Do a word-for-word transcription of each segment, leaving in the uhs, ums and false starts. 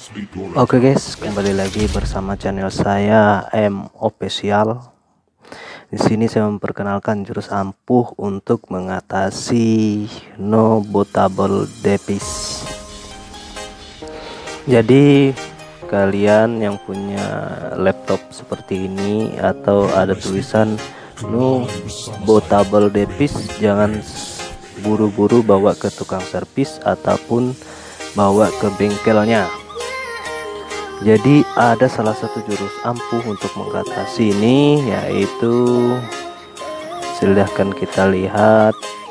Oke guys, kembali lagi bersama channel saya M Official. Di sini saya memperkenalkan jurus ampuh untuk mengatasi no bootable device. Jadi kalian yang punya laptop seperti ini atau ada tulisan no bootable device, jangan buru-buru bawa ke tukang servis ataupun bawa ke bengkelnya. Jadi ada salah satu jurus ampuh untuk mengatasi ini, yaitu silahkan kita lihat.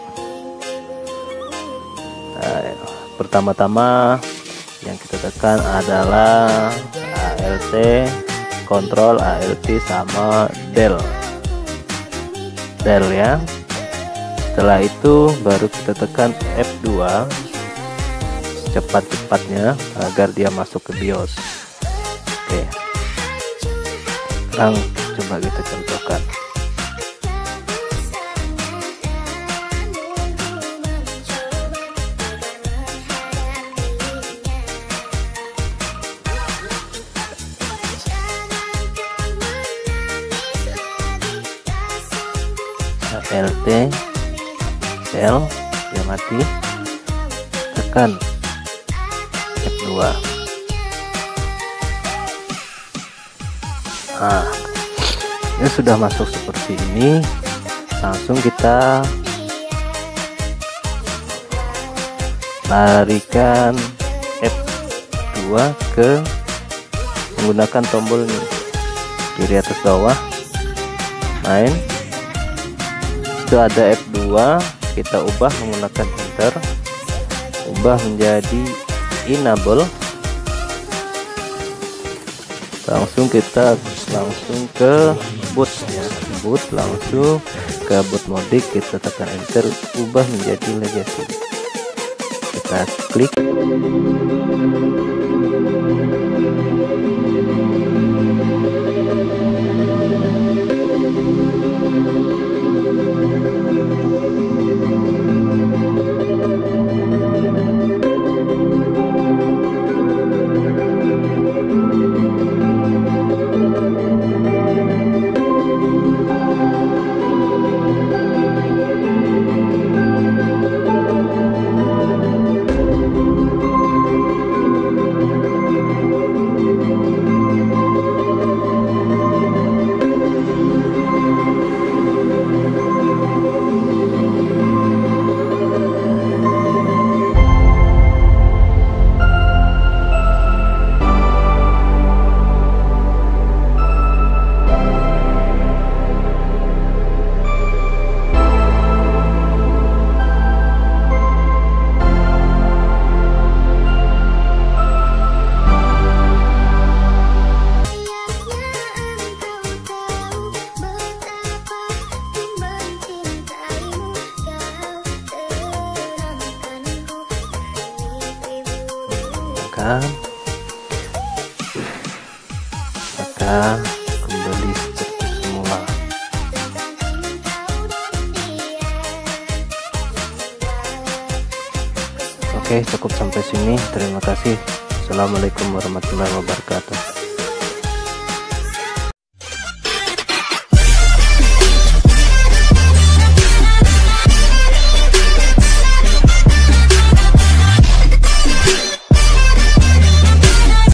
Nah, pertama-tama yang kita tekan adalah Alt, Ctrl, Alt sama Del Del ya. Setelah itu baru kita tekan F dua cepat-cepatnya agar dia masuk ke BIOS. Oke, sekarang coba kita contohkan. Alt, Del, dia mati, tekan F dua. Nah, ini sudah masuk seperti ini. Langsung kita larikan F dua ke menggunakan tombol ini, kiri atas bawah, main. Itu ada F dua, kita ubah menggunakan enter, ubah menjadi enable. Langsung kita langsung ke boot ya, boot langsung ke boot mode, kita tekan enter, ubah menjadi legacy, kita klik. Maka kembali seperti semula. Oke, cukup sampai sini. Terima kasih. Assalamualaikum warahmatullahi wabarakatuh.